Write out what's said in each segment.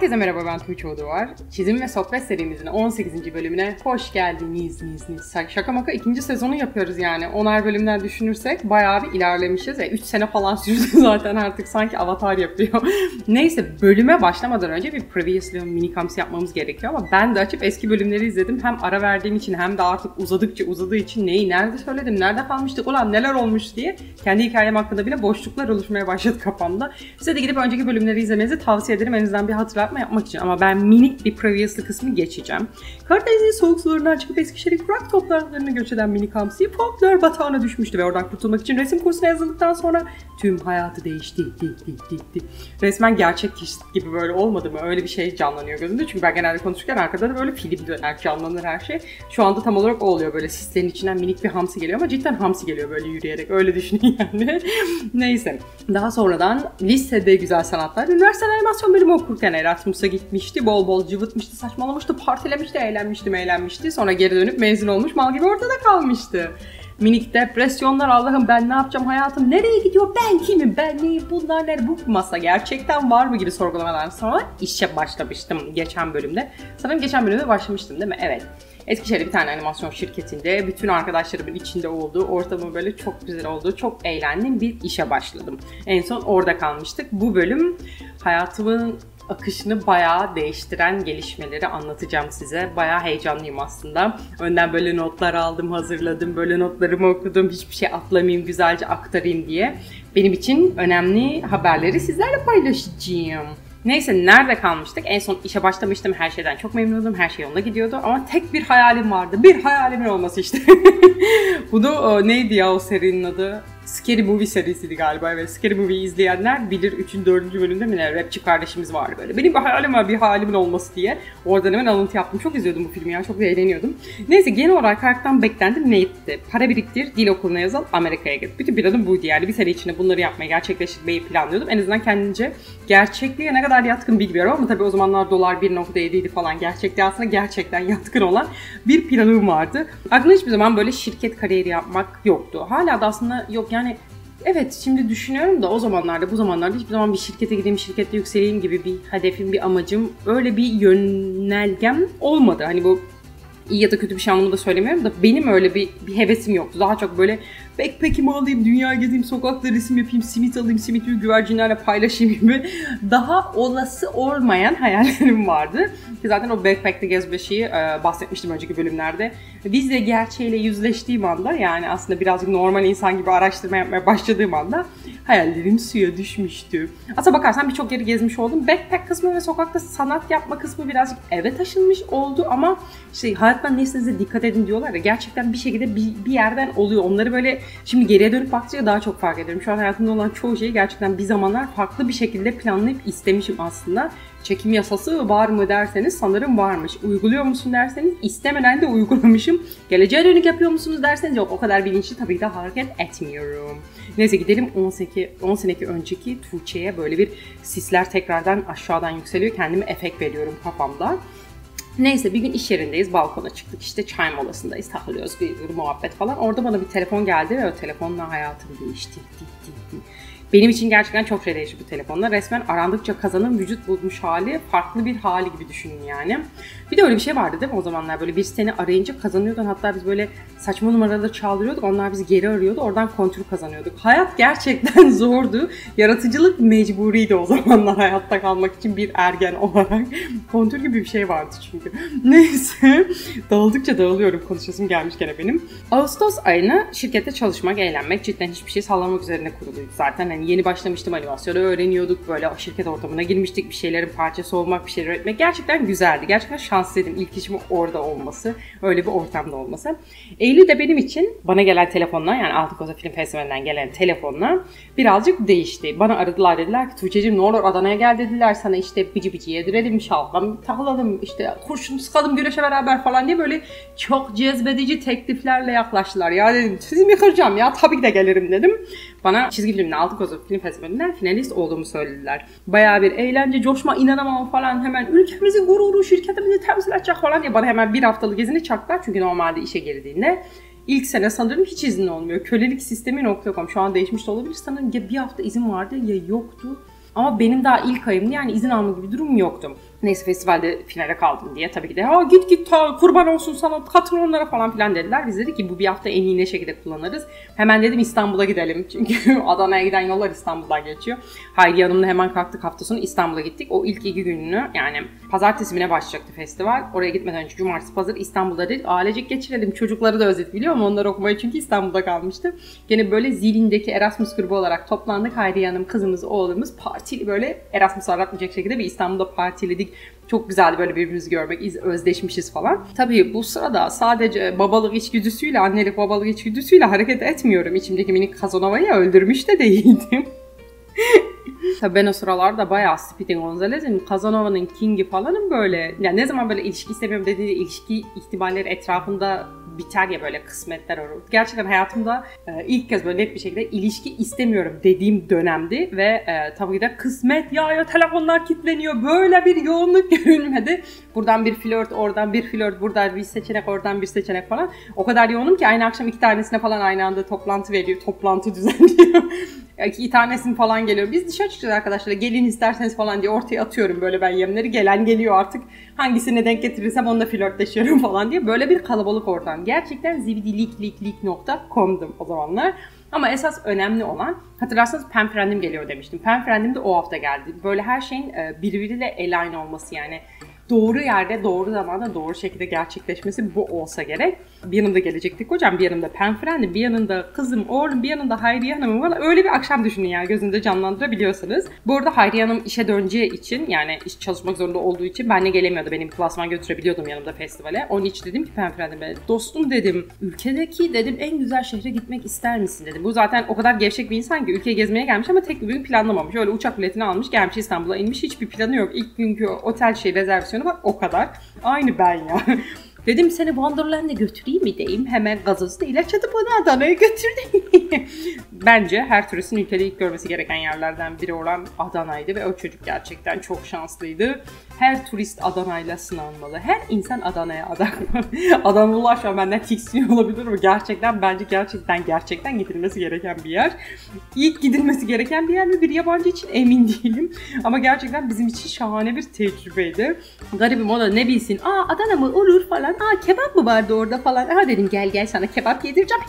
Herkese merhaba, ben Tuğçe Oduvar. Çizim ve sohbet serimizin 18. bölümüne hoş geldiniz. Şaka maka 2. sezonu yapıyoruz yani. 10'ar bölümden düşünürsek bayağı bir ilerlemişiz. 3 sene falan sürdü zaten, artık sanki Avatar yapıyor. Neyse, bölüme başlamadan önce bir previously minicamps yapmamız gerekiyor ama ben de açıp eski bölümleri izledim. Hem ara verdiğim için hem de artık uzadığı için neyi nerede söyledim, nerede kalmıştık, ulan neler olmuş diye kendi hikayem hakkında bile boşluklar oluşmaya başladı kafamda. Size de gidip önceki bölümleri izlemenizi tavsiye ederim, en azından bir hatırlatma yapmak için. Ama ben minik bir previously kısmı geçeceğim. Karadeniz'in soğuk sularından çıkıp Eskişehir'in kurak topraklarına göç eden Minicamps'i folklor batağına düşmüştü ve oradan kurtulmak için resim kursuna yazıldıktan sonra tüm hayatı değişti. Resmen gerçek kişi gibi böyle olmadı mı? Öyle bir şey canlanıyor gözümde. Çünkü ben genelde konuşurken arkada da böyle film döner, canlanır her şey. Şu anda tam olarak o oluyor, böyle sislerin içinden minik bir hamsi geliyor ama cidden hamsi geliyor böyle yürüyerek. Öyle düşünün yani. Neyse. Daha sonradan lisede güzel sanatlar, üniversite animasyon bölümü okurken Erasmus'a gitmişti. Bol bol cıvıtmıştı, saçmalamıştı, partilemişti, eğlenmişti. Sonra geri dönüp mezun olmuş, mal gibi ortada kalmıştı. Minik depresyonlar, Allah'ım ben ne yapacağım, hayatım nereye gidiyor, ben kimim, ben neyim, bunlar ne, bu masa gerçekten var mı gibi sorgulamadan sonra işe başlamıştım geçen bölümde. Sanırım geçen bölümde başlamıştım değil mi? Evet. Eskişehir'de bir tane animasyon şirketinde bütün arkadaşlarımın içinde olduğu, ortamı böyle çok güzel olduğu, çok eğlendiğim bir işe başladım. En son orada kalmıştık. Bu bölüm hayatımın akışını bayağı değiştiren gelişmeleri anlatacağım size. Bayağı heyecanlıyım aslında. Önden böyle notlar aldım, hazırladım. Böyle notlarımı okudum. Hiçbir şey atlamayayım, güzelce aktarayım diye. Benim için önemli haberleri sizlerle paylaşacağım. Neyse, nerede kalmıştık? En son işe başlamıştım. Her şeyden çok memnunum. Her şey yolunda gidiyordu. Ama tek bir hayalim vardı. Bir hayalimin olması işte. Bu da neydi ya o serinin adı? Scary Movie serisiydi galiba. Evet, Scary Movie'yi izleyenler bilir. 3. 4. bölümde mi ne? Rapçi kardeşimiz vardı böyle. Benim bir hayalim var, bir hayalimin olması diye. Oradan hemen alıntı yaptım. Çok izliyordum bu filmi ya. Çok eğleniyordum. Neyse, genel olarak hayattan beklentim neydi? Para biriktir, dil okuluna yazıl, Amerika'ya git. Bütün planım buydu yani. Bir sene içinde bunları yapmayı, gerçekleştirmeyi planlıyordum. En azından kendince gerçekliğe ne kadar yatkın bilmiyorum ama tabii o zamanlar dolar 1.7 idi falan. Gerçekliğe aslında gerçekten yatkın olan bir planım vardı. Aklımda hiçbir zaman böyle şirket kariyeri yapmak yoktu. Hala da aslında yok yani. Evet, şimdi düşünüyorum da o zamanlarda, bu zamanlarda hiçbir zaman bir şirkete gideyim, şirkette yükseleyim gibi bir hedefim, bir amacım, öyle bir yönelgem olmadı. Hani bu iyi ya da kötü bir şey anlamında söylemiyorum da benim öyle bir hevesim yoktu. Daha çok böyle backpack'imi alayım, dünya gezeyim, sokakta resim yapayım, simit alayım, simiti güvercinlerle paylaşayım gibi daha olası olmayan hayallerim vardı. Ki zaten o backpack'te gezme şeyi bahsetmiştim önceki bölümlerde. Vizle gerçeğiyle yüzleştiğim anda, yani aslında birazcık normal insan gibi araştırma yapmaya başladığım anda hayallerim suya düşmüştü. Aslına bakarsan birçok yeri gezmiş oldum. Backpack kısmı ve sokakta sanat yapma kısmı birazcık eve taşınmış oldu ama işte hayattan nesinize dikkat edin diyorlar ya, gerçekten bir şekilde bir yerden oluyor. Onları böyle şimdi geriye dönüp baktıkça daha çok fark ediyorum. Şu an hayatımda olan çoğu şeyi gerçekten bir zamanlar farklı bir şekilde planlayıp istemişim aslında. Çekim yasası var mı derseniz sanırım varmış. Uyguluyor musun derseniz istemeden de uygulamışım. Geleceğe dönük yapıyor musunuz derseniz yok, o kadar bilinçli tabii ki de hareket etmiyorum. Neyse, gidelim 10 seneki önceki Tuğçe'ye. Böyle bir sisler tekrardan aşağıdan yükseliyor. Kendime efekt veriyorum kafamda. Neyse, bir gün iş yerindeyiz, balkona çıktık, işte çay molasındayız, takılıyoruz, bir muhabbet falan. Orada bana bir telefon geldi ve o telefonla hayatım değişti. Benim için gerçekten çok şey değişti bu telefonla. Resmen arandıkça kazanın vücut bulmuş hali, farklı bir hali gibi düşünün yani. Bir de öyle bir şey vardı değil mi o zamanlar? Böyle bir seni arayınca kazanıyordun. Hatta biz böyle saçma numaraları çaldırıyorduk. Onlar bizi geri arıyordu. Oradan kontür kazanıyorduk. Hayat gerçekten zordu. Yaratıcılık mecburiydi o zamanlar hayatta kalmak için bir ergen olarak. Kontür gibi bir şey vardı çünkü. Neyse. Dağıldıkça dağılıyorum. Konuşasım gelmiş gene benim. Ağustos ayına şirkette çalışmak, eğlenmek, cidden hiçbir şey sallamak üzerine kuruluydu zaten. Hani yeni başlamıştım, animasyonu öğreniyorduk. Böyle o şirket ortamına girmiştik. Bir şeylerin parçası olmak, bir şeyler üretmek gerçekten güzeldi. Gerçekten şanslıydım ilk işim orada olması. Öyle bir ortamda olması. Eylül'de benim için bana gelen telefonla, yani Altın Koza Film Festivali'nden gelen telefonla birazcık değişti. Bana aradılar, dediler ki Tuğçe'cim ne olur Adana'ya gel dediler. Sana işte bici yedirelim, şalgam takılalım, işte kurşun sıkalım güreşe beraber falan diye böyle çok cezbedici tekliflerle yaklaştılar. Ya dedim, sizi mi kıracağım ya, tabii ki de gelirim dedim. Bana çizgi filmden Altın Koza Film Festivali'nden finalist olduğumu söylediler. Bayağı bir eğlence, coşma, inanamam falan, hemen ülkemizin gururu, şirketimizi temsil edecek falan diye bana hemen bir haftalık izini çaktılar. Çünkü normalde işe girdiğinde ilk sene sanırım hiç izin olmuyor. Kölelik sistemi.com şu an değişmiş de olabilir. Sanırım ya bir hafta izin vardı ya yoktu. Ama benim daha ilk ayımdı, yani izin alma gibi durum yoktu. Neyse festivalde finale kaldım diye tabii ki de git kurban olsun sana, katıl onlara falan filan dediler. Biz dedik ki bu bir hafta en iyi ne şekilde kullanırız. Hemen dedim İstanbul'a gidelim. Çünkü Adana'ya giden yollar İstanbul'dan geçiyor. Hayri Hanım'la hemen kalktık, hafta sonu İstanbul'a gittik. O ilk 2 gününü, yani pazartesi güne başlayacaktı festival. Oraya gitmeden önce cumartesi pazar İstanbul'da dedik ailecek geçirelim. Çocukları da özledik biliyor musun? Onlar okumayı çünkü İstanbul'da kalmıştı. Gene böyle zilindeki Erasmus grubu olarak toplandık. Hayri Hanım, kızımız, oğlumuz partili böyle Erasmus aratmayacak şekilde bir İstanbul'da partiledik. Çok güzeldi böyle birbirimizi görmek, özdeşmişiz falan. Tabii bu sırada sadece babalık içgüdüsüyle, annelik babalık içgüdüsüyle hareket etmiyorum. İçimdeki minik Casanova'yı öldürmüş de değildim. Tabii ben o sıralarda bayağı Speedy Gonzalez'in, Casanova'nın King'i falanım böyle. Yani ne zaman böyle ilişki istemiyorum dediğinde ilişki ihtimalleri etrafında biter ya, böyle kısmetler olur. Gerçekten hayatımda ilk kez böyle net bir şekilde ilişki istemiyorum dediğim dönemdi ve tabii ki de kısmet ya telefonlar kilitleniyor, böyle bir yoğunluk görülmedi. Buradan bir flört, oradan bir flört, buradan bir seçenek, oradan bir seçenek falan. O kadar yoğunum ki aynı akşam 2 tanesine falan aynı anda toplantı düzenliyor. 2 tanesini falan geliyor. Biz dışarı çıkacağız arkadaşlar, gelin isterseniz falan diye ortaya atıyorum böyle ben yemleri. Gelen geliyor artık. Hangisine denk getirirsem onunla flörtleşiyorum falan diye. Böyle bir kalabalık ortam. Gerçekten zibidilikliklik.com'dum o zamanlar. Ama esas önemli olan, hatırlarsanız Pen Friend'im geliyor demiştim. Pen Friend'im de o hafta geldi. Böyle her şeyin birbiriyle align olması, yani doğru yerde, doğru zamanda, doğru şekilde gerçekleşmesi bu olsa gerek. Bir yanımda gelecektik hocam, bir yanımda Pen Friend'im, bir yanında kızım, oğlum, bir yanında Hayriye Hanım'ım var. Öyle bir akşam düşünün yani, gözünüzde canlandırabiliyorsanız. Bu arada Hayriye Hanım işe döneceği için, yani iş çalışmak zorunda olduğu için benle gelemiyordu. Benim klasman götürebiliyordum yanımda festivale. Onun için dedim ki Pen Friend'ime, dostum dedim, ülkedeki dedim en güzel şehre gitmek ister misin dedim. Bu zaten o kadar gevşek bir insan ki ülkeye gezmeye gelmiş ama tek bir gün planlamamış. Öyle uçak biletini almış, gelmiş İstanbul'a inmiş, hiçbir planı yok. İlk günkü otel rezervasyonu bak o kadar. Aynı ben ya. Dedim seni Wonderland'e götüreyim mi diyeyim. Hemen gazozda ilaç atıp onu Adana'ya götürdüm. Bence her turistin ülkede ilk görmesi gereken yerlerden biri olan Adana'ydı ve o çocuk gerçekten çok şanslıydı. Her turist Adana'yla sınanmalı. Her insan Adana'ya adaklı. Adanalılar şu an benden tiksiniyor olabilir ama gerçekten bence gerçekten gidilmesi gereken bir yer. İlk gidilmesi gereken bir yer mi bir yabancı için emin değilim. Ama gerçekten bizim için şahane bir tecrübeydi. Garibim o da ne bilsin. Adana mı olur falan. Kebap mı vardı orada falan. Dedim gel sana kebap yedireceğim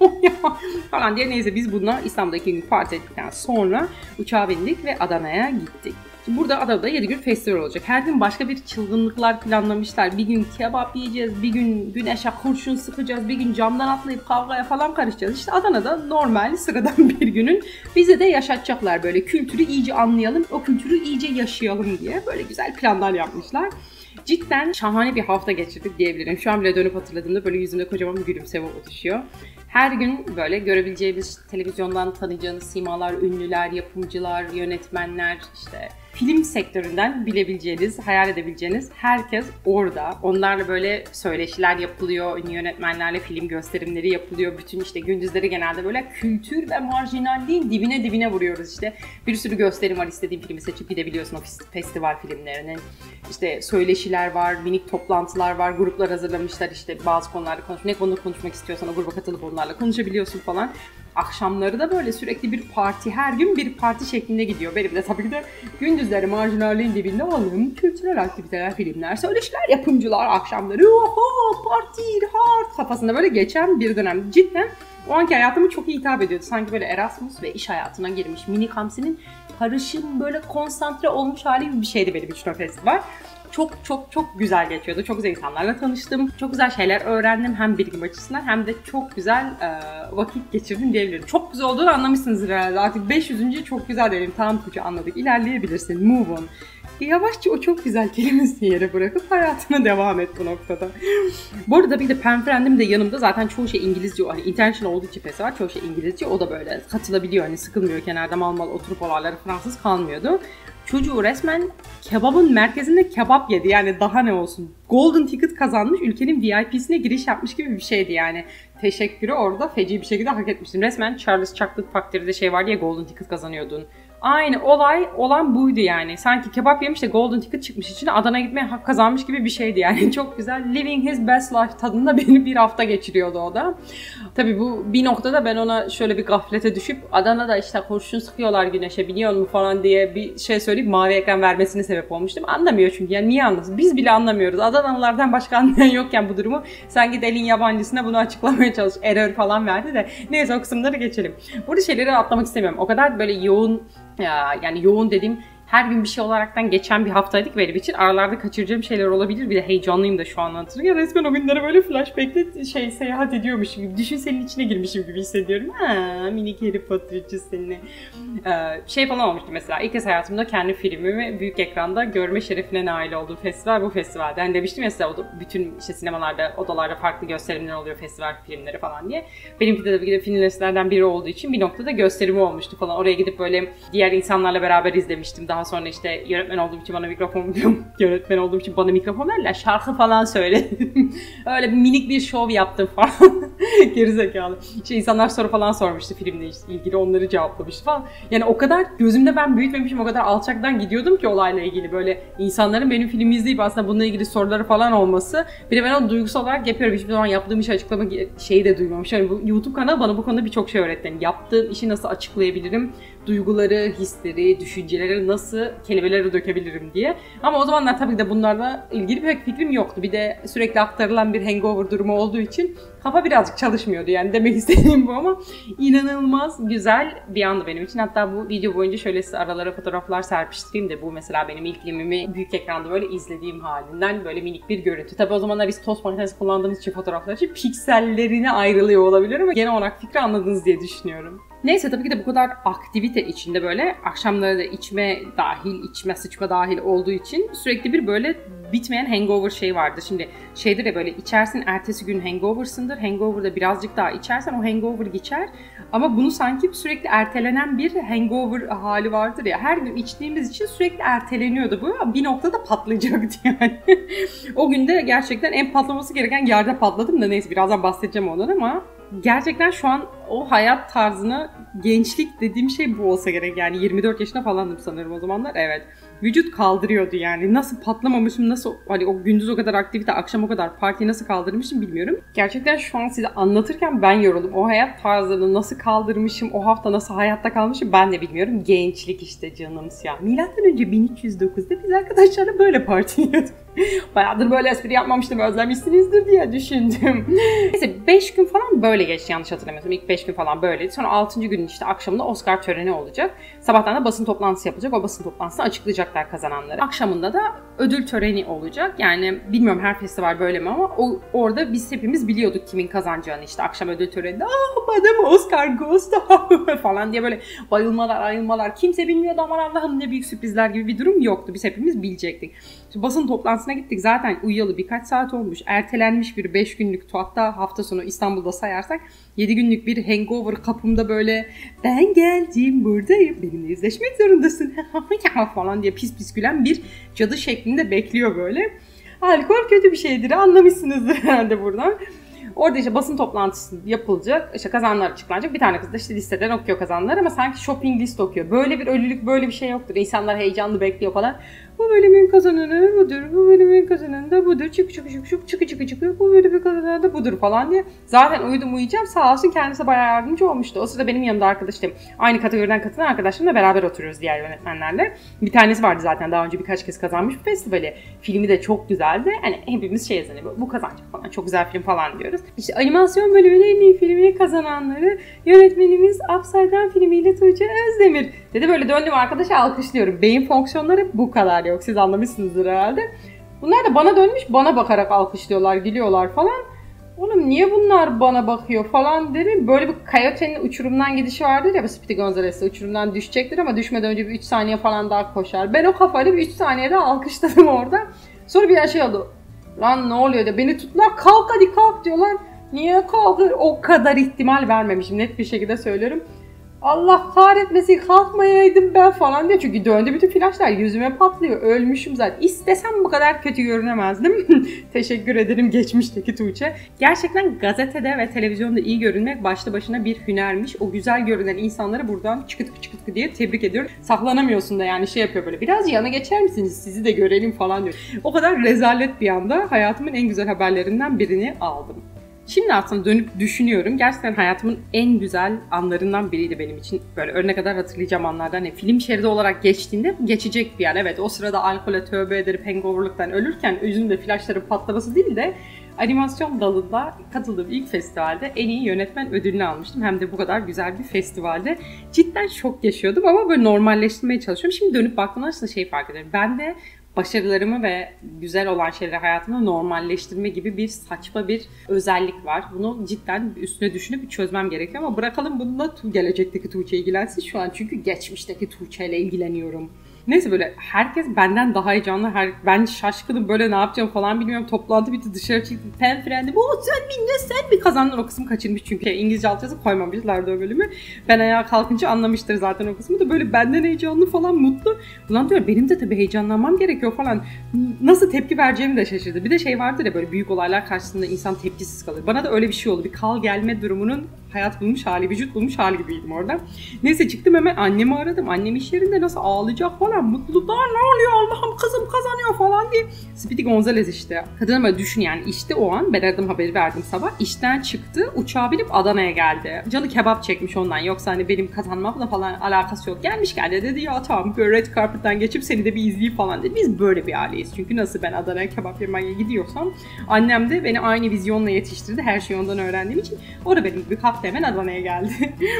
falan diye. Neyse biz bununla İstanbul'da 2 gün parti ettikten sonra uçağa bindik ve Adana'ya gittik. Şimdi burada Adana'da 7 gün festival olacak. Her gün başka bir çılgınlıklar planlamışlar. Bir gün kebap yiyeceğiz, bir gün güneşe kurşun sıkacağız, bir gün camdan atlayıp kavgaya falan karışacağız. İşte Adana'da normal sıradan bir günün bize de yaşatacaklar, böyle kültürü iyice anlayalım, o kültürü iyice yaşayalım diye böyle güzel planlar yapmışlar. Cidden şahane bir hafta geçirdik diyebilirim. Şu an bile dönüp hatırladığımda böyle yüzümde kocaman bir gülümseme oluşuyor. Her gün böyle görebileceğimiz, televizyondan tanıyacağınız simalar, ünlüler, yapımcılar, yönetmenler, işte film sektöründen bilebileceğiniz, hayal edebileceğiniz herkes orada. Onlarla böyle söyleşiler yapılıyor, ünlü yönetmenlerle film gösterimleri yapılıyor. Bütün işte gündüzleri genelde böyle kültür ve marjinalliğin dibine vuruyoruz işte. Bir sürü gösterim var, istediğin filmi seçip gidebiliyorsun o festival filmlerinin. İşte söyleşiler var, minik toplantılar var, gruplar hazırlamışlar işte bazı konularda ne konu konuşmak istiyorsan o gruba katılıp onlarla konuşabiliyorsun falan. Akşamları da böyle sürekli bir parti, her gün bir parti şeklinde gidiyor. Benim de tabii ki de gündüzleri marjinalliğin dibinde olalım. Kültürel aktiviteler, filmler, söyleşiler, yapımcılar, akşamları parti, hard kafasında böyle geçen bir dönem. Cidden o anki hayatımı çok iyi hitap ediyordu. Sanki böyle Erasmus ve iş hayatına girmiş minik hamsinin karışım böyle konsantre olmuş hali gibi bir şeydi benim için o festival. Çok güzel geçiyordu. Çok güzel insanlarla tanıştım. Çok güzel şeyler öğrendim. Hem bilgim açısından hem de çok güzel vakit geçirdim diyebilirim. Çok güzel olduğunu anlamışsınızdır herhalde. Artık 500. çok güzel diyelim. Tamam Tuğçe anladık. İlerleyebilirsin. Move on. Yavaşça o çok güzel kelimesini yere bırakıp hayatına devam et bu noktada. Bu arada bir de Pen Friend'im de yanımda. Zaten çoğu şey İngilizce. Hani international olduğu için festival çoğu şey İngilizce. O da böyle katılabiliyor. Hani sıkılmıyor. Kenarda mal oturup olayları Fransız kalmıyordu. Çocuğu resmen kebabın merkezinde kebap yedi. Yani daha ne olsun. Golden Ticket kazanmış, ülkenin VIP'sine giriş yapmış gibi bir şeydi yani. Teşekkürü orada feci bir şekilde hak etmiştim. Resmen Charles Chocolate Factory'de şey vardı ya, Golden Ticket kazanıyordun. Aynı olay olan buydu yani. Sanki kebap yemiş de Golden Ticket çıkmış içine, Adana'ya gitmeye hak kazanmış gibi bir şeydi yani. Çok güzel. Living his best life tadında beni bir hafta geçiriyordu o da. Tabii bu bir noktada ben ona şöyle bir gaflete düşüp Adana'da işte kurşun sıkıyorlar güneşe biliyor musun falan diye bir şey söyleyip mavi ekran vermesine sebep olmuştum. Anlamıyor çünkü yani niye anlasın? Biz bile anlamıyoruz. Adanalılardan başka anlayan yokken bu durumu sen git elin yabancısına bunu açıklamaya çalış. Error falan verdi de neyse o kısımları geçelim. Burada şeyleri atlamak istemiyorum. O kadar böyle yoğun yani yoğun dediğim her gün bir şey olaraktan geçen bir haftaydık benim için. Aralarda kaçıracağım şeyler olabilir. Bir de heyecanlıyım da şu an anlatırken. Resmen o günlere böyle flashback'te seyahat ediyormuşum gibi. Düşünselin içine girmişim gibi hissediyorum. Minik Harry Potter'cı seni. Şey falan olmuştu mesela. İlk kez hayatımda kendi filmimi büyük ekranda görme şerefine nail olduğum festival bu festivalde. Hani demiştim ya size bütün işte sinemalarda, odalarda farklı gösterimler oluyor festival filmleri falan diye. Benimki de tabii ki de finalistlerden biri olduğu için bir noktada gösterimi olmuştu falan. Oraya gidip böyle diğer insanlarla beraber izlemiştim. Daha sonra işte yönetmen olduğum için bana mikrofon verdiler. Şarkı falan söyledim. Öyle minik bir şov yaptım falan. Gerizekalı. İşte insanlar soru falan sormuştu filmle ilgili. Onları cevaplamıştı falan. Yani o kadar gözümde ben büyütmemişim. O kadar alçaktan gidiyordum ki olayla ilgili. Böyle insanların benim filmi izleyip aslında bununla ilgili soruları falan olması. Bir de ben onu duygusal olarak yapıyorum. Hiçbir zaman yaptığım işi açıklama şeyi de duymamış. Yani bu YouTube kanalı bana bu konuda birçok şey öğretti. Yani yaptığım işi nasıl açıklayabilirim? Duyguları, hisleri, düşünceleri nasıl kelimelere dökebilirim diye. Ama o zamanlar tabii de bunlarla ilgili pek fikrim yoktu. Bir de sürekli aktarılan bir hangover durumu olduğu için kafa birazcık çalışmıyordu. Yani demek istediğim bu ama inanılmaz güzel bir andı benim için. Hatta bu video boyunca şöyle size aralara fotoğraflar serpiştireyim de bu mesela benim ilk filmimi büyük ekranda böyle izlediğim halinden böyle minik bir görüntü. Tabii o zamanlar biz toz makinesi kullandığımız için fotoğraflar için piksellerine ayrılıyor olabilir ama genel olarak fikri anladınız diye düşünüyorum. Neyse tabii ki de bu kadar aktivite içinde böyle akşamları da içme dahil, içme sıçma dahil olduğu için sürekli bir böyle bitmeyen hangover şey vardı. Şimdi şeydir ya böyle içersin ertesi gün hangover'sındır. Hangover'da birazcık daha içersen o hangover geçer. Ama bunu sanki sürekli ertelenen bir hangover hali vardır ya. Her gün içtiğimiz için sürekli erteleniyordu bu. Bir noktada patlayacaktı yani. O günde gerçekten en patlaması gereken yerde patladım da neyse birazdan bahsedeceğim ondan ama gerçekten şu an o hayat tarzına gençlik dediğim şey bu olsa gerek. Yani 24 yaşında falandım sanırım o zamanlar. Evet. Vücut kaldırıyordu yani. Nasıl patlamamışım, nasıl hani o gündüz o kadar aktivite, akşam o kadar partiyi nasıl kaldırmışım bilmiyorum. Gerçekten şu an size anlatırken ben yoruldum. O hayat tarzını nasıl kaldırmışım, o hafta nasıl hayatta kalmışım ben de bilmiyorum. Gençlik işte canımız ya. Milattan önce 1309'da biz arkadaşlarla böyle partiliyorduk. Bayağıdır böyle espri yapmamıştım, özlemişsinizdir diye düşündüm. Neyse 5 gün falan böyle geçti yanlış hatırlamıyorsam. İlk 5 gün falan böyleydi. Sonra 6. günün işte akşamında Oscar töreni olacak. Sabahtan da basın toplantısı yapılacak. O basın toplantısını açıklayacaklar kazananları. Akşamında da ödül töreni olacak. Yani bilmiyorum her festival böyle mi ama orada biz hepimiz biliyorduk kimin kazanacağını işte akşam ödül töreninde. Bana mı Oscar goes falan diye böyle bayılmalar. Kimse bilmiyordu aman Allah'ım ne büyük sürprizler gibi bir durum yoktu. Biz hepimiz bilecektik. Şimdi basın toplantısına gittik. Zaten uyuyalı birkaç saat olmuş. Ertelenmiş bir 5 günlük hatta hafta sonu İstanbul'da sayarsak 7 günlük bir hangover kapımda böyle ben geldim buradayım benimle yüzleşmek zorundasın falan diye pis pis gülen bir cadı şeklinde bekliyor böyle. Alkol kötü bir şeydir anlamışsınızdır herhalde buradan. Orada işte basın toplantısı yapılacak. İşte kazananlar açıklanacak. Bir tane kız da işte listeden okuyor kazananları ama sanki shopping list okuyor. Böyle bir ölülük böyle bir şey yoktur. İnsanlar heyecanlı bekliyor falan. Bu bölümün kazananı budur. Bu bölümün kazananı da budur. Çıkı. Bu bölümün kazananı da budur falan diye. Zaten uyuyacağım. Sağ olsun kendisi bayağı yardımcı olmuştu. O sırada benim yanımda arkadaşım. Aynı kategoriden katılan arkadaşlarımla beraber oturuyoruz diğer yönetmenlerle. Bir tanesi vardı zaten daha önce birkaç kez kazanmış bir festivali. Filmi de çok güzeldi. Hani hepimiz şey yazıyor. Bu kazanacak falan. Çok güzel film falan diyoruz. İşte animasyon bölümünün en iyi filmini kazananları yönetmenimiz Upside Down filmiyle Tuğçe Özdemir. Dedi böyle döndüm arkadaşa alkışlıyorum. Beyin fonksiyonları bu kadar yok. Siz anlamışsınızdır herhalde. Bunlar da bana dönmüş bana bakarak alkışlıyorlar, gülüyorlar falan. Oğlum niye bunlar bana bakıyor falan dedim. Böyle bir Coyote'nin uçurumdan gidişi vardır ya. Speedy Gonzales'te uçurumdan düşecektir ama düşmeden önce bir 3 saniye falan daha koşar. Ben o kafayla bir 3 saniyede alkışladım orada. Sonra bir şey oldu. Lan ne oluyor diye beni tuttular. Kalk hadi kalk diyorlar. Niye kalkır? O kadar ihtimal vermemişim. Net bir şekilde söylüyorum. Allah kahretmesin kalkmayaydım ben falan diye. Çünkü döndü bütün flaşlar yüzüme patlıyor. Ölmüşüm zaten. İstesem bu kadar kötü görünemezdim. Teşekkür ederim geçmişteki Tuğçe. Gerçekten gazetede ve televizyonda iyi görünmek başlı başına bir hünermiş. O güzel görünen insanları buradan çıkıtık diye tebrik ediyorum. Saklanamıyorsun da yani şey yapıyor böyle. Biraz yana geçer misiniz sizi de görelim falan diyor. O kadar rezalet bir anda hayatımın en güzel haberlerinden birini aldım. Şimdi aslında dönüp düşünüyorum. Gerçekten hayatımın en güzel anlarından biriydi benim için. Böyle ölene kadar hatırlayacağım anlardan. Hani film şeridi olarak geçtiğinde geçecek bir yer. Evet, o sırada alkole tövbe ederip hangoverlıktan ölürken yüzümde flaşların patlaması değil de animasyon dalında katıldığım ilk festivalde en iyi yönetmen ödülünü almıştım. Hem de bu kadar güzel bir festivalde. Cidden şok yaşıyordum ama böyle normalleştirmeye çalışıyorum. Şimdi dönüp baktığımda aslında fark ediyorum. Ben de başarılarımı ve güzel olan şeyleri hayatımda normalleştirme gibi bir saçma bir özellik var. Bunu cidden üstüne düşünüp çözmem gerekiyor ama bırakalım bununla gelecekteki Tuğçe ilgilensin. Şu an çünkü geçmişteki Tuğçe ile ilgileniyorum. Neyse böyle herkes benden daha heyecanlı. Ben şaşkınım, böyle ne yapacağım falan bilmiyorum. Toplantı bitti, dışarı çıktım. Pen frendi. Sen mi kazandın? O kısmı kaçırmış çünkü. İngilizce altyazı koymamışlardı o bölümü. Ben ayağa kalkınca anlamıştır zaten o kısmı da. Böyle benden heyecanlı falan, mutlu. Ulan diyor benim de tabii heyecanlanmam gerekiyor falan. Nasıl tepki vereceğimi de şaşırdı. Bir de vardır ya, böyle büyük olaylar karşısında insan tepkisiz kalır. Bana da öyle bir şey oldu. Bir kal gelme durumunun hayat bulmuş hali, vücut bulmuş hali gibiydim orada. Neyse çıktım, hemen annemi aradım. Annem iş yerinde nasıl ağlayacak falan. Mutluluktan ne oluyor Allah'ım, kızım kazanıyor falan diye. Speedy Gonzales işte. Kadın böyle düşün yani, işte o an ben aradım, haberi verdim sabah. İşten çıktı, uçağa binip Adana'ya geldi. Canı kebap çekmiş ondan. Yoksa hani benim kazanmamla falan alakası yok. Gelmiş geldi dedi ya tamam böyle red carpet'tan geçip seni de bir izleyeyim falan dedi. Biz böyle bir aileyiz. Çünkü nasıl ben Adana'ya kebap yemeye gidiyorsam annem de beni aynı vizyonla yetiştirdi. Her şeyi ondan öğrendiğim için. O da benim gibi kalktı hemen Adana'ya geldi.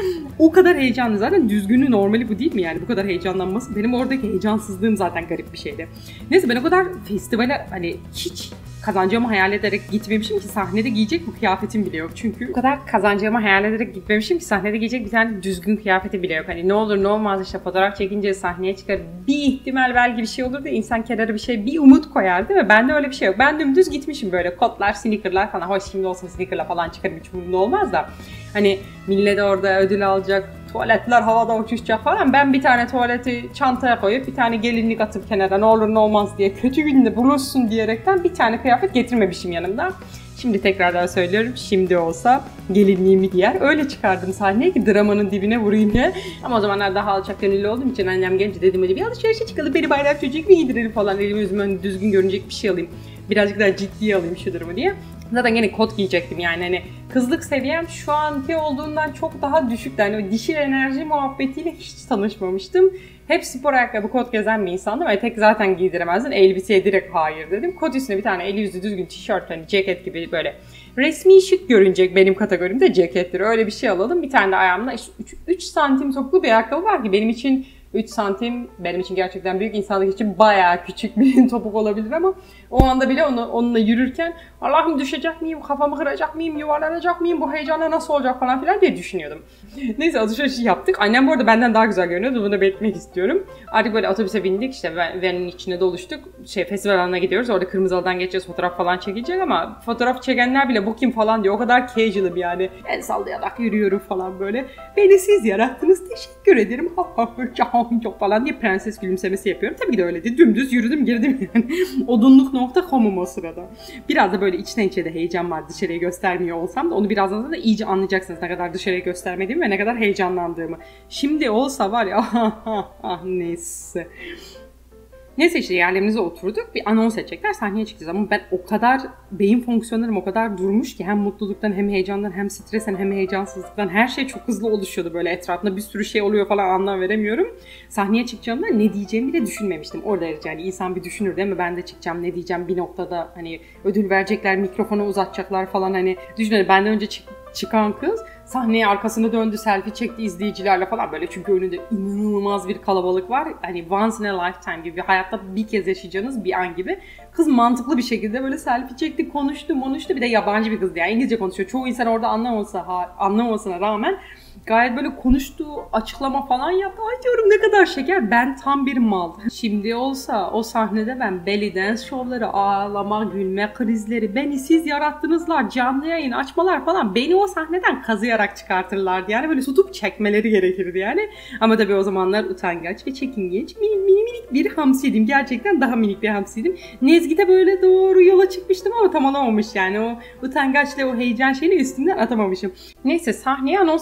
O kadar heyecanlı. Zaten düzgünü normali bu değil mi yani? Bu kadar heyecanlanması. Benim oradaki heyecansızlığım zaten garip bir şeydi. Neyse ben o kadar festivale hani hiç kazancımı hayal ederek gitmemişim ki sahnede giyecek bu kıyafetim bile yok. Çünkü o kadar kazancımı hayal ederek gitmemişim ki sahnede giyecek bir tane düzgün kıyafeti bile yok. Hani ne olur ne olmaz işte fotoğraf çekince sahneye çıkar. Bir ihtimal belki bir şey olur da insan kenara bir şey, bir umut koyar değil mi? Bende öyle bir şey yok. Ben dümdüz gitmişim böyle kotlar, sneakerlar falan. Hoş şimdi olsun sneakerla falan çıkarım, hiç umurumda olmaz da. Hani millet orada ödül alacak, tuvaletler havada uçuşacak falan. Ben bir tane tuvaleti çantaya koyup bir tane gelinlik atıp kenara ne olur ne olmaz diye kötü günde bulursun diyerekten bir tane kıyafet getirmemişim yanımda. Şimdi tekrardan söylüyorum, şimdi olsa gelinliğimi giyer. Öyle çıkardım sahneye ki dramanın dibine vurayım diye. Ama o zamanlar daha alçak gönüllü olduğum için annem gelince dedim hadi bir alışverişe çıkalım, beni bayram çocuk mu giydirelim falan. Elimi yüzüme düzgün görünecek bir şey alayım. Birazcık daha ciddiye alayım şu durumu diye. Zaten yine kot giyecektim yani hani kızlık seviyem şu anki olduğundan çok daha düşüktü. Yani o dişil enerji muhabbetiyle hiç tanışmamıştım. Hep spor ayakkabı, kot gezen bir insandım. Etek zaten giydiremezdim. Elbiseye direkt hayır dedim. Kot üstüne bir tane eli yüzü düzgün tişört, hani ceket gibi böyle resmi şık görünecek benim kategorimde cekettir. Öyle bir şey alalım. Bir tane de ayağımda 3 santim toplu bir ayakkabı var ki benim için 3 santim benim için gerçekten büyük, insanlık için bayağı küçük bir topuk olabilir ama o anda bile onunla yürürken Allah'ım düşecek miyim, kafamı kıracak mıyım, yuvarlanacak mıyım, bu heyecanla nasıl olacak falan filan diye düşünüyordum. Neyse alışverişi yaptık. Annem bu arada benden daha güzel görünüyordu, bunu belirtmek istiyorum. Artık böyle otobüse bindik, işte vanın içine doluştuk. Festival alanına gidiyoruz, orada kırmızı alandan geçeceğiz, fotoğraf falan çekeceğiz ama fotoğraf çekenler bile bu kim falan diyor. O kadar casual'ım yani. El sallayarak yürüyorum falan böyle. Beni siz yarattınız, teşekkür ederim. Çok falan diye prenses gülümsemesi yapıyorum. Tabii ki de öyle değil. Dümdüz yürüdüm girdim yani. Odunluk.com'um o sırada. Biraz da böyle içten içe de heyecan var, dışarıya göstermiyor olsam da onu birazdan da iyice anlayacaksınız ne kadar dışarıya göstermediğimi ve ne kadar heyecanlandığımı. Şimdi olsa var ya neyse. Neyse işte yerlerimize oturduk. Bir anons edecekler. Sahneye çıkacağız ama ben o kadar beyin fonksiyonlarım o kadar durmuş ki hem mutluluktan hem heyecandan hem stresten hem heyecansızlıktan her şey çok hızlı oluşuyordu böyle etrafında bir sürü şey oluyor falan, anlam veremiyorum. Sahneye çıkacağımda ne diyeceğimi bile düşünmemiştim. Orada yani insan bir düşünür değil mi? Ben de çıkacağım, ne diyeceğim bir noktada, hani ödül verecekler, mikrofonu uzatacaklar falan, hani düşünün benden önce çıkan kız sahneye arkasını döndü, selfie çekti izleyicilerle falan böyle, çünkü önünde inanılmaz bir kalabalık var. Hani once in a lifetime gibi, hayatta bir kez yaşayacağınız bir an gibi. Kız mantıklı bir şekilde böyle selfie çekti, konuştu. Bir de yabancı bir kızdı yani, İngilizce konuşuyor. Çoğu insan orada anlamamasına rağmen gayet böyle konuştu, açıklama falan yaptı. Ay diyorum ne kadar şeker. Ben tam bir mal. Şimdi olsa o sahnede ben belly dance şovları, ağlama, gülme krizleri, beni siz yarattınızlar, canlı yayın açmalar falan, beni o sahneden kazıyarak çıkartırlardı. Yani böyle tutup çekmeleri gerekirdi yani. Ama tabii o zamanlar utangaç ve çekingenç, minik bir hamsiydim. Gerçekten daha minik bir hamsiydim. Nezgit'e böyle doğru yola çıkmıştım ama tam olamamış yani. O utangaçla o heyecan şeyini üstümden atamamışım. Neyse sahneye anons ettiler beni.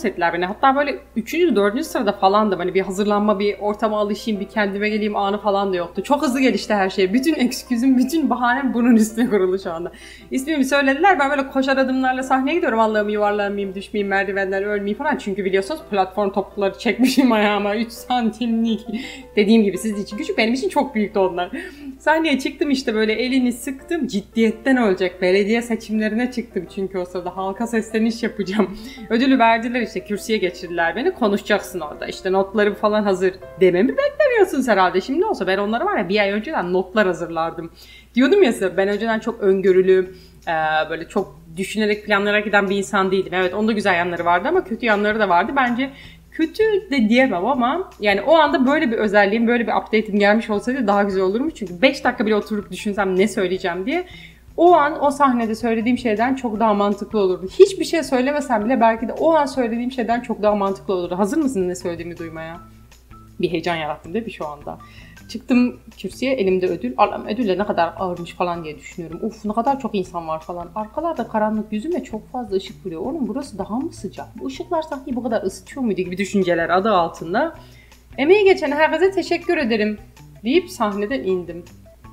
Hatta böyle 3. 4. sırada falandım. Hani bir hazırlanma, bir ortama alışayım, bir kendime geleyim anı falan da yoktu. Çok hızlı gelişti her şey. Bütün eksküzüm, bütün bahanem bunun üstüne kurulu şu anda. İsmimi söylediler. Ben böyle koşar adımlarla sahneye gidiyorum. Allah'ım yuvarlanmayayım, düşmeyeyim, merdivenden ölmeyeyim falan. Çünkü biliyorsunuz platform topukları çekmişim ayağıma. 3 santimlik. Dediğim gibi siz için küçük, benim için çok büyüktü onlar. Sahneye çıktım işte böyle elini sıktım. Ciddiyetten ölecek. Belediye seçimlerine çıktım çünkü o sırada halka sesleniş yapacağım. Ödülü verdiler işte, kürsüye geçirdiler beni. Konuşacaksın orada. İşte notlarım falan hazır dememi beklemiyorsunuz herhalde. Şimdi olsa ben onlara var ya bir ay önceden notlar hazırlardım. Diyordum ya size, ben önceden çok öngörülü, böyle çok düşünerek planlayarak giden bir insan değildim. Evet, onda güzel yanları vardı ama kötü yanları da vardı. Bence kötü de diyemem ama yani o anda böyle bir özelliğim, böyle bir update'im gelmiş olsaydı daha güzel olurmuş. Çünkü 5 dakika bile oturup düşünsem ne söyleyeceğim diye, o an o sahnede söylediğim şeyden çok daha mantıklı olurdu. Hiçbir şey söylemesem bile belki de o an söylediğim şeyden çok daha mantıklı olurdu. Hazır mısın ne söylediğimi duymaya? Bir heyecan yarattım değil mi şu anda? Çıktım kürsüye, elimde ödül. Allah'ım ödülle ne kadar ağırmış falan diye düşünüyorum. Uf, ne kadar çok insan var falan. Arkalarda karanlık, yüzüme çok fazla ışık vuruyor. Oğlum burası daha mı sıcak? Bu ışıklar sahneyi bu kadar ısıtıyor muydu gibi düşünceler adı altında. Emeği geçen herkese teşekkür ederim deyip sahneden indim.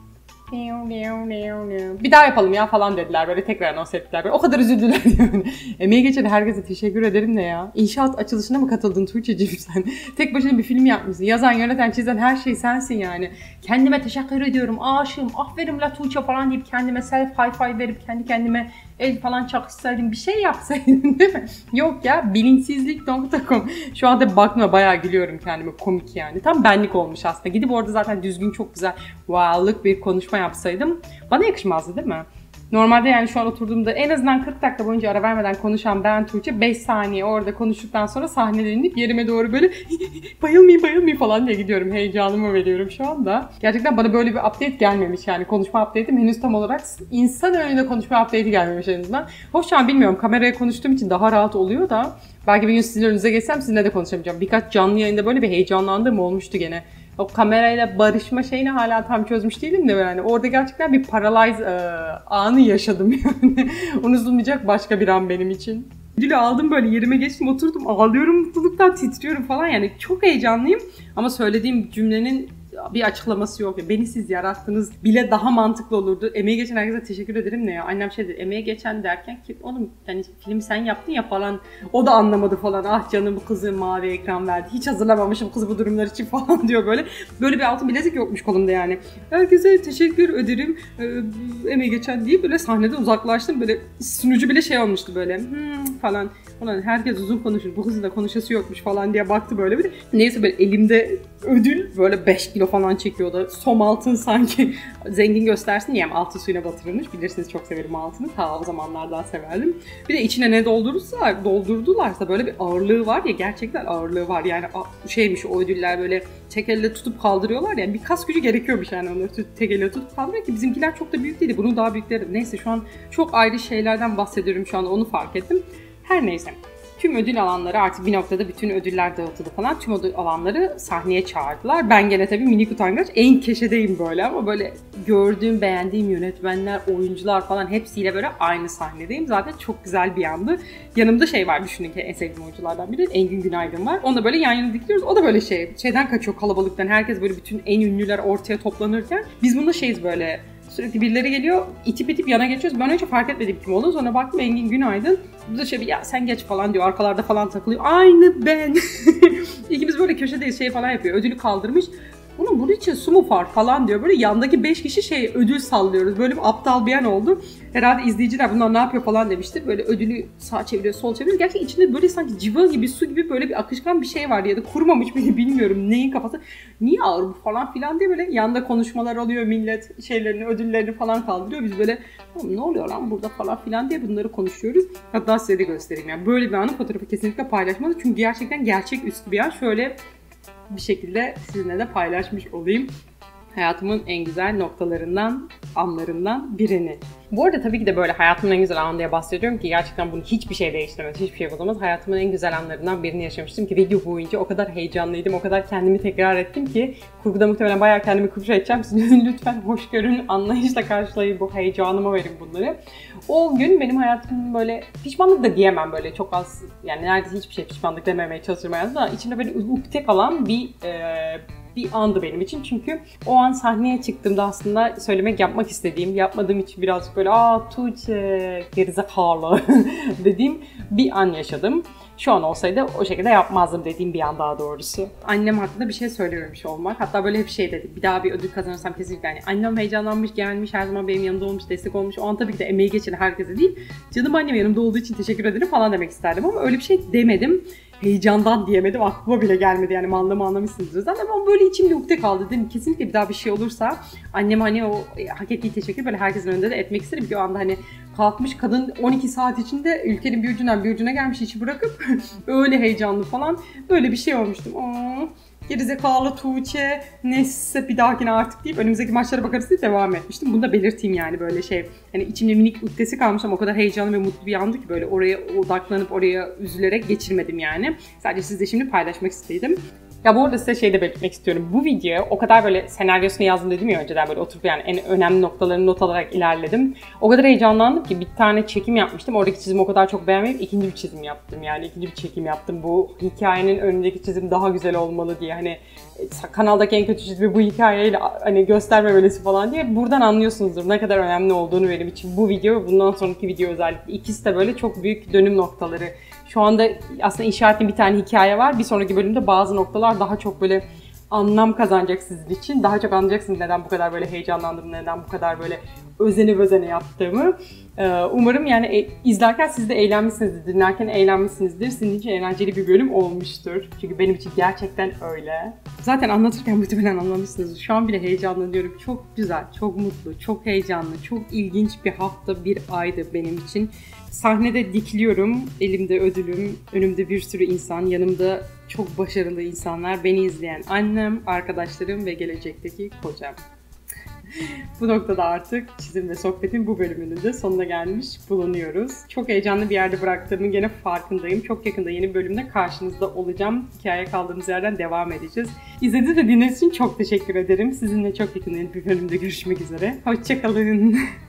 Bir daha yapalım ya falan dediler, böyle tekrar anons ettiler. Böyle o kadar üzüldüler yani. Emeği geçen herkese teşekkür ederim ne ya? İnşaat açılışına mı katıldın Tuğçe'cim sen? Tek başına bir film yapmışsın. Yazan, yöneten, çizen her şey sensin yani. Kendime teşekkür ediyorum, aşığım, aferin la Tuğçe falan deyip kendime self high five verip kendi kendime el falan çakışsaydım, bir şey yapsaydım değil mi? Yok ya, bilinçsizlik.com. Şu anda bakma, bayağı gülüyorum kendime, komik yani. Tam benlik olmuş aslında. Gidip orada zaten düzgün, çok güzel, wow'lık bir konuşma yapsaydım bana yakışmazdı değil mi? Normalde yani şu an oturduğumda en azından 40 dakika boyunca ara vermeden konuşan ben Tuğçe 5 saniye orada konuştuktan sonra sahneden inip yerime doğru böyle bayılmayayım falan diye gidiyorum. Heyecanımı veriyorum şu anda. Gerçekten bana böyle bir update gelmemiş yani. Konuşma update'im henüz tam olarak insan önünde konuşma update'i gelmemiş en azından. Hoş, şu an bilmiyorum, kameraya konuştuğum için daha rahat oluyor da belki bir gün sizin önünüze geçsem sizinle de konuşamayacağım. Birkaç canlı yayında böyle bir heyecanlandığım olmuştu gene. O kamerayla barışma şeyini hala tam çözmüş değilim de yani. Orada gerçekten bir paralyze anı yaşadım yani. Unutulmayacak başka bir an benim için. Ödülü aldım, böyle yerime geçtim, oturdum, ağlıyorum, mutluluktan titriyorum falan yani. Çok heyecanlıyım ama söylediğim cümlenin bir açıklaması yok. Beni siz yarattınız bile daha mantıklı olurdu. Emeği geçen herkese teşekkür ederim ne ya? Annem şey dedi, emeği geçen derken ki oğlum yani filmi sen yaptın ya falan. O da anlamadı falan. Ah canım, bu kızı mavi ekran verdi. Hiç hazırlamamışım kızı bu durumlar için falan diyor böyle. Böyle bir altın bilezik yokmuş kolumda yani. Herkese teşekkür ederim. Emeği geçen diye böyle sahneden uzaklaştım. Böyle sunucu bile şey olmuştu böyle falan. Ulan herkes uzun konuşur, bu kızın da konuşası yokmuş falan diye baktı böyle bir. Neyse, böyle elimde ödül böyle 5 kilo falan çekiyordu. Som altın sanki zengin göstersin diye altın suyuna batırılmış. Bilirsiniz çok severim altını. Ta o zamanlardan severdim. Bir de içine ne doldurdularsa böyle bir ağırlığı var ya, gerçekten ağırlığı var. Yani şeymiş o ödüller, böyle tek elle tutup kaldırıyorlar yani, bir kas gücü gerekiyormuş yani onları tek elle tutup kaldırıyor ki bizimkiler çok da büyük değildi. Bunun daha büyükleri. Neyse, şu an çok ayrı şeylerden bahsediyorum, şu anda onu fark ettim. Her neyse. Tüm ödül alanları artık bir noktada bütün ödüller dağıtıldı falan. Tüm ödül alanları sahneye çağırdılar. Ben gene tabii minik utangaç en köşedeyim böyle, ama böyle gördüğüm, beğendiğim yönetmenler, oyuncular falan hepsiyle böyle aynı sahnedeyim. Zaten çok güzel bir yandı. Yanımda şey var, düşünün ki en sevdiğim oyunculardan biri Engin Günaydın var. Onunla böyle yan yana dikiliyoruz. O da böyle şeyden kaçıyor, kalabalıktan. Herkes böyle, bütün en ünlüler ortaya toplanırken biz bunda şeyiz böyle. Sürekli birileri geliyor, itip yana geçiyoruz. Ben önce fark etmedim kim olduğunu. Sonra baktım Engin Günaydın. Bu da ya sen geç falan diyor. Arkalarda falan takılıyor. Aynı ben. İkimiz böyle köşedeyiz, şey falan yapıyor. Ödülü kaldırmış. Bunun için su mu var falan diyor. Böyle yandaki 5 kişi ödül sallıyoruz. Böyle bir aptal bir an oldu. Herhalde izleyiciler bunlar ne yapıyor falan demiştir. Böyle ödülü sağ çeviriyor, sol çeviriyor. Gerçekten içinde böyle sanki civa gibi, su gibi böyle bir akışkan bir şey var ya da kurumamış bile bilmiyorum neyin kafası. Niye ağır bu falan filan diye böyle yanda konuşmalar oluyor. Millet şeylerini, ödüllerini falan kaldırıyor. Biz böyle ne oluyor lan burada falan filan diye bunları konuşuyoruz. Hatta size de göstereyim yani. Böyle bir anı fotoğrafı kesinlikle paylaşmalı. Çünkü gerçekten gerçeküstü bir an. Şöyle bir şekilde sizinle de paylaşmış olayım. hayatımın en güzel noktalarından, anlarından birini. Bu arada tabii ki de böyle hayatımın en güzel anı diye bahsediyorum ki gerçekten bunu hiçbir şey değiştirmez, hiçbir şey bozamaz. Hayatımın en güzel anlarından birini yaşamıştım ki video boyunca o kadar heyecanlıydım, o kadar kendimi tekrar ettim ki kurguda muhtemelen bayağı kendimi kurşa edeceğim. Siz lütfen hoş görün, anlayışla karşılayın, bu heyecanıma verin bunları. O gün benim hayatımın böyle, pişmanlık da diyemem, böyle çok az, yani neredeyse hiçbir şey pişmanlık dememeye çalışırım hayatımda, ama içinde böyle ukde kalan bir andı benim için. Çünkü o an sahneye çıktığımda aslında yapmak istediğim, yapmadığım için birazcık böyle Tuğçe gerizekalı dediğim bir an yaşadım. Şu an olsaydı o şekilde yapmazdım dediğim bir an daha doğrusu. Annem hakkında bir şey söylememiş olmak. Hatta böyle hep şey dedi. Bir daha bir ödül kazanırsam kesinlikle, yani annem heyecanlanmış, gelmiş, her zaman benim yanımda olmuş, destek olmuş. O an tabii ki de emeği geçen herkese değil, canım annem yanımda olduğu için teşekkür ederim falan demek isterdim, ama öyle bir şey demedim. Heyecandan diyemedim, aklıma bile gelmedi, yani anlamışsınızdır zaten, ama böyle içimde ukde kaldı. Dedim kesinlikle bir daha bir şey olursa anneme hani o hak ettiği teşekkür böyle herkesin önünde de etmek isterim ki o anda hani kalkmış kadın 12 saat içinde ülkenin bir ucundan bir ucuna gelmiş, işi bırakıp öyle heyecanlı falan, böyle bir şey olmuştum. Gerizekalı Tuğçe, neyse bir dahakine artık deyip önümüzdeki maçlara bakarız diye devam etmiştim. Bunu da belirteyim, yani böyle şey. Hani içimde minik ukdesi kalmış ama o kadar heyecanlı ve mutlu bir andı ki böyle oraya odaklanıp oraya üzülerek geçirmedim yani. Sadece sizle şimdi paylaşmak istedim. Ya bu arada size şey de belirtmek istiyorum. Bu videoya o kadar böyle senaryosunu yazdım dedim ya önceden, böyle oturup yani en önemli noktalarını not alarak ilerledim. O kadar heyecanlandım ki bir tane çekim yapmıştım. Oradaki çizimi o kadar çok beğenmeyip ikinci bir çizim yaptım. Yani ikinci bir çekim yaptım. Bu hikayenin önündeki çizim daha güzel olmalı diye, hani kanaldaki en kötü çizimi bu hikayeyle hani göstermemelisi falan diye. Buradan anlıyorsunuzdur ne kadar önemli olduğunu benim için bu video ve bundan sonraki video özellikle. İkisi de böyle çok büyük dönüm noktaları. Şu anda aslında inşa ettiğim bir tane hikaye var. Bir sonraki bölümde bazı noktalar daha çok böyle anlam kazanacak sizin için. Daha çok anlayacaksınız neden bu kadar böyle heyecanlandım, neden bu kadar böyle özene yaptığımı. Umarım yani izlerken siz de eğlenmişsinizdir, dinlerken eğlenmişsinizdir. Sizin için eğlenceli bir bölüm olmuştur. Çünkü benim için gerçekten öyle. Zaten anlatırken muhtemelen anlamışsınızdır. Şu an bile heyecanlanıyorum. Çok güzel, çok mutlu, çok heyecanlı, çok ilginç bir hafta, bir aydı benim için. Sahnede dikiliyorum, elimde ödülüm, önümde bir sürü insan, yanımda çok başarılı insanlar, beni izleyen annem, arkadaşlarım ve gelecekteki kocam. Bu noktada artık çizim ve sohbetin bu bölümünün de sonuna gelmiş bulunuyoruz. Çok heyecanlı bir yerde bıraktığımın gene farkındayım. Çok yakında yeni bir bölümde karşınızda olacağım. Hikayeye kaldığımız yerden devam edeceğiz. İzlediğiniz ve dinlediğiniz için çok teşekkür ederim. Sizinle çok yakında yeni bir bölümde görüşmek üzere. Hoşça kalın.